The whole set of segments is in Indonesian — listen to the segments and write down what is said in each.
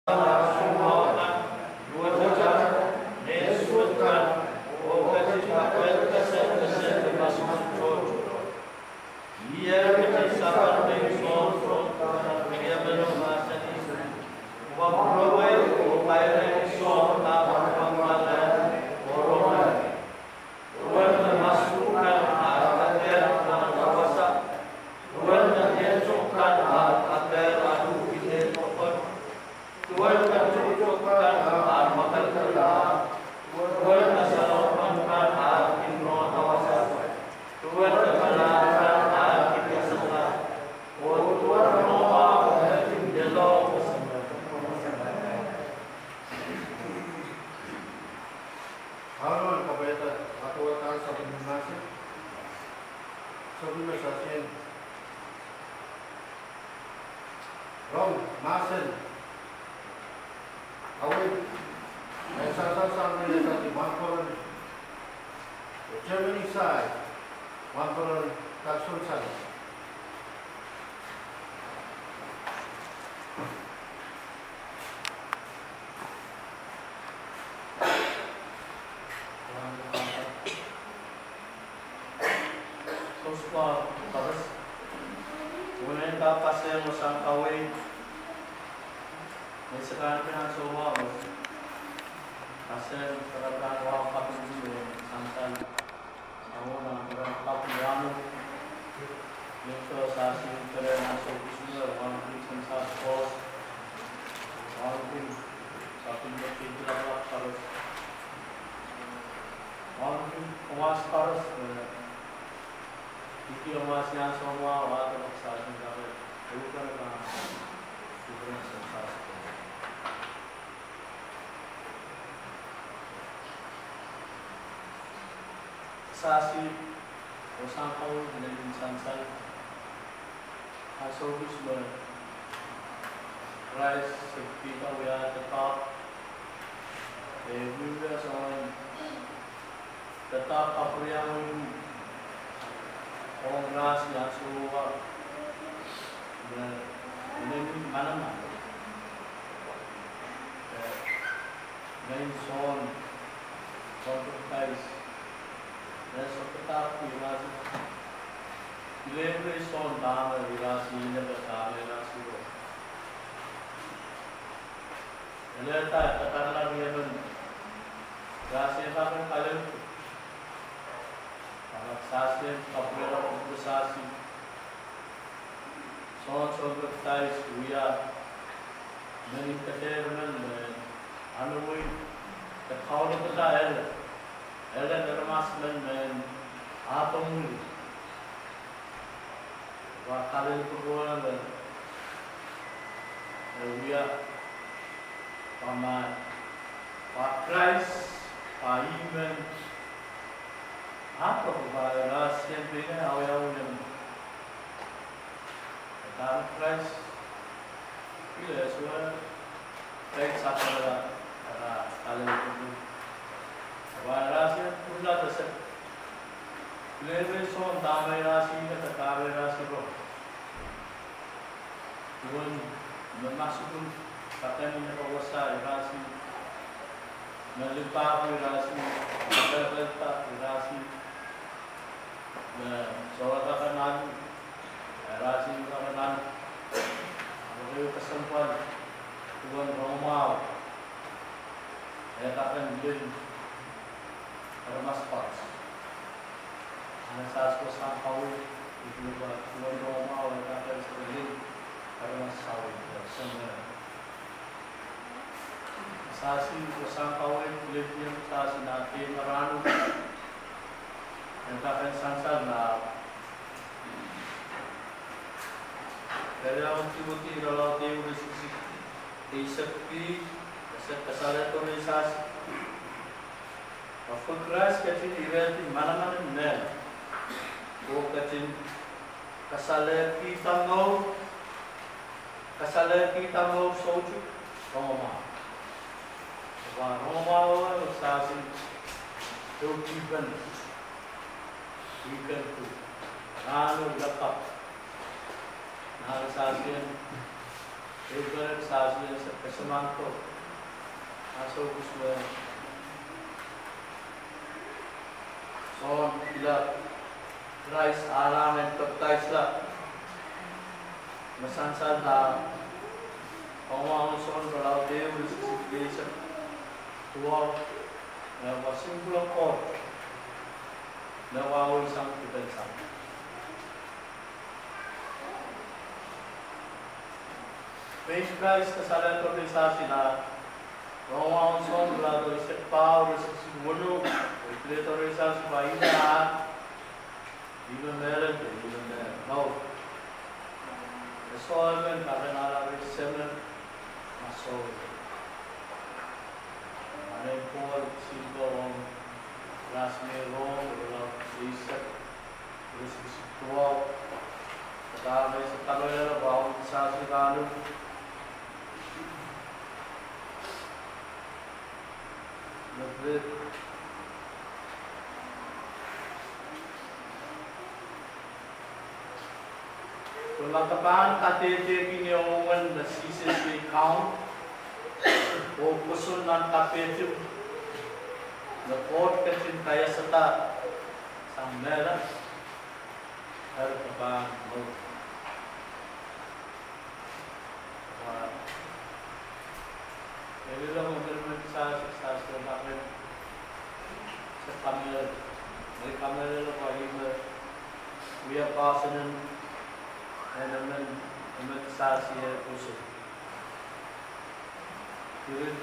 Sasi usang kau dengan insan saya asal bismillah rise kita we are at the top we were on the top of yang ras yang suwa ini mana main son contoh Nessa petapa irasi, lembra son dama irasi ina petapa irasi ro. Eleta katana biaman, rasi taman kalen. Anak sasi kapura upasasi. Son bertais uya, meni katerman anui kekau ni petaya. Elda termasmen men atomuli. Wakal itu bukan men. Elvia, paman, pakrais, paimen. Apa kepada rahasia bina awal-awal. Kalau pakrais, bila semua baik sahaja ada kalau itu. Rahasia pula tersebut. Lepas son damai rahasia kita kawai rahasia bro. Tuan memasukkan kata ni nak awasai rahasia, melimpah rahasia, berletak rahasia, solat kanan, rahasia kanan, beri kesempatan tuan Romau, letakkan dia Termaspat, anak saya suka kau itu buat tuan Roma oleh kata sekali termasau semua. Saya suka kau itu lebih saya nanti meranu, dan kata sangat nak. Dari awal tiba-tiba kalau dia udah sepi, kesalahan organisasi. Fakras kecil ibarat mana-mana mel. Bo kecil kasale kita mau soju Roma. Wah Roma sasi tu ikan tu. Lalu lepas. Lalu sasi Ibarat sahaja kesamaan tu asal kusme. Son ila rice alam dan kertais lah. Masansan dah. Awang son kalau dia biasa tua, lepas simpulan kor, lepas sang kita sang. Base price kesalahan organisasi lah. Awang son kalau dia separuh sebelum itu organisasi bayar, even merah, even merah. No. Soalnya karena ada semen masuk. Ada pol simbol last merong kalau riset terus tua. Kalau ada bau sasi kalu. Lebih Pemakapan KTT pinyawangan na CCC account o kusun ng KTT na port kasin kaya sata sang mera harap ba mo Jadi lang sa namin sa kamera may kamera na pa yung we are passing naman sa siya puso. Yun,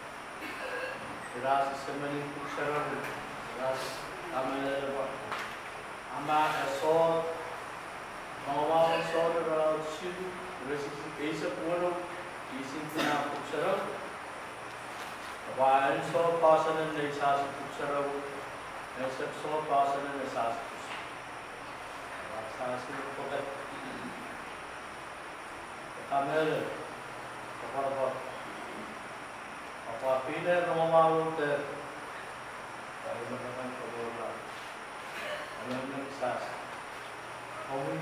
rasa sa maling pusaran, rasa kami na ba? Ama asol, mawawang asol na siya, rasa isa puno, isin na pusaran. Kabayan so pasanan na isa sa pusaran, isa so pasanan na isa sa pusaran. Rasa siya pukat. Kamera, apa pindah rumah malu ter, kalau mereka keluar, kalau mereka kami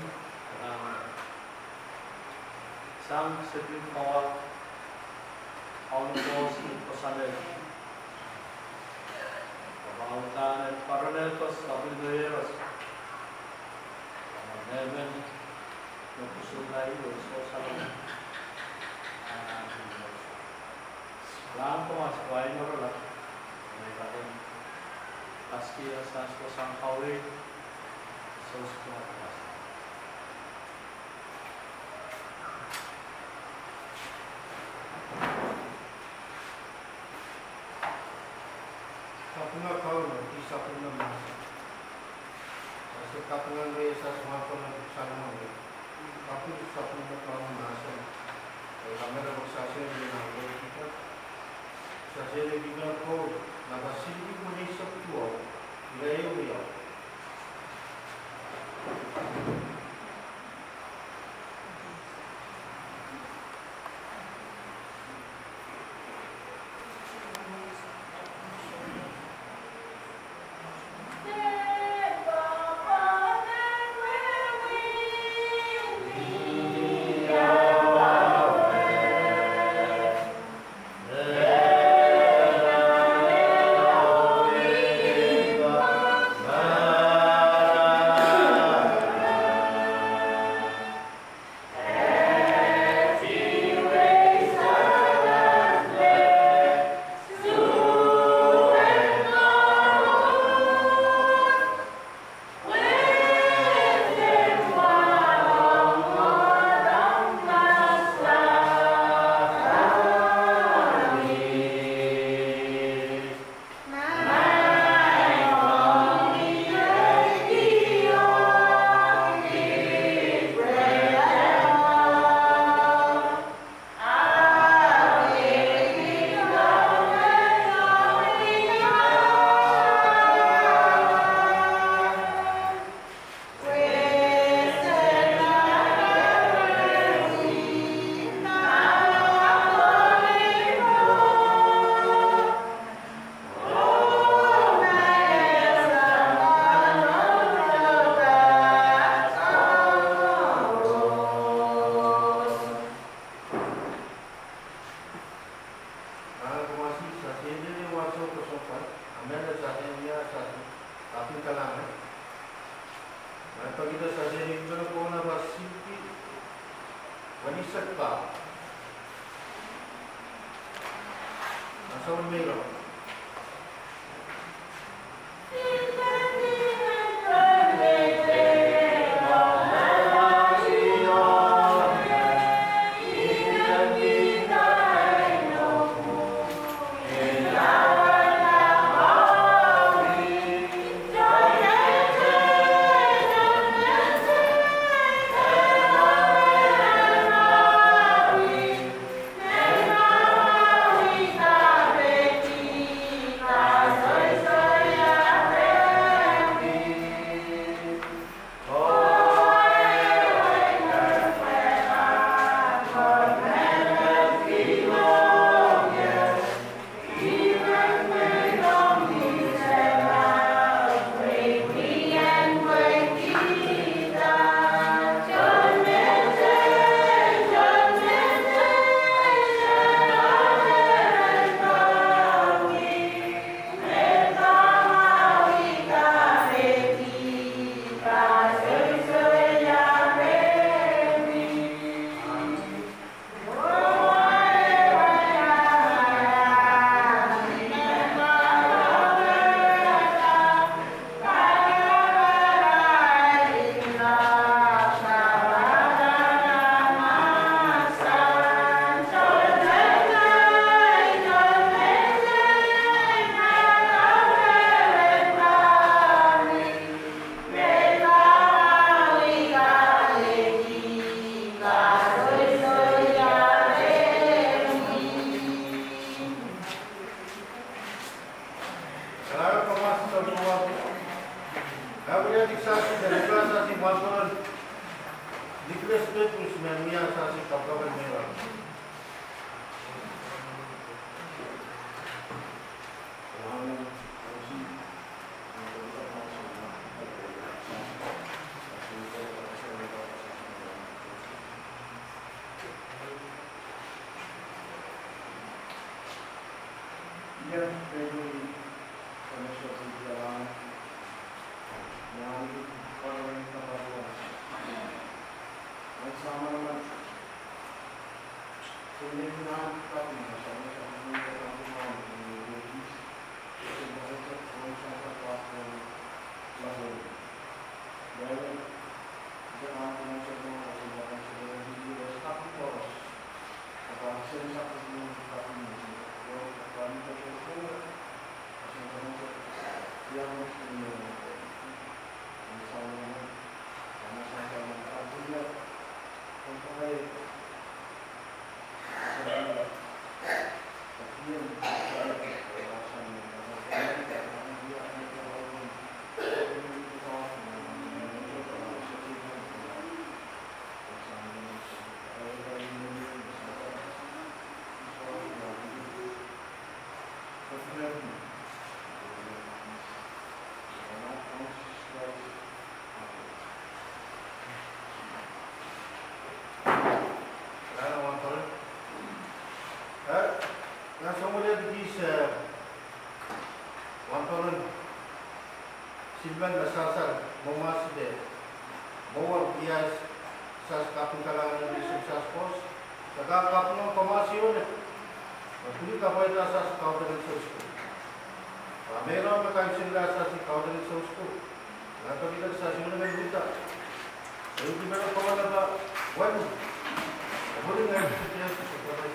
sang sebelum awal, awal bos pesanan, awal tanah paralel kos kami beres, nemen Nukusulai usul salam. Lang ko mas kuain mo lang. Mereka pun paski asas ko sang kawi. Sos ko mas. Kapuna kau isa puna mas. Kasi kapuna may isa sa mga sana mo. Aku bisa punya kawan masuk. Kami ada bersasi dengan kita. Sasi dengan kau, nama sini pun bisa tua. Leo dia. Councilman Miro. Silvan Nasasar, Momaside, Bawang Iyas, Sas Kapitalangan ng Isang Saspos, Nagkakapuno Komasyon, Magpuli ka po ito sa Kaudaling Sosko. Meron na kayo sila sa Kaudaling Sosko. Nagkabilang sa Simulang Buta. Yung kibara pa wala ba? Bueno, muli nga yung siya sa Kaudaling.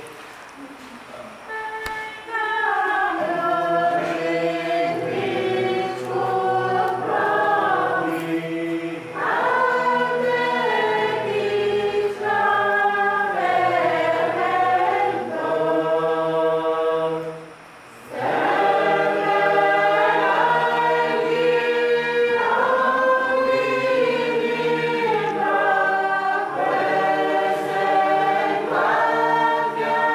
Yeah.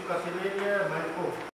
Casileria Marco.